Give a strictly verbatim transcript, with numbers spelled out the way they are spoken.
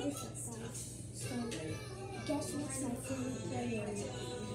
Perfect, guys. So, guess what's my favorite player?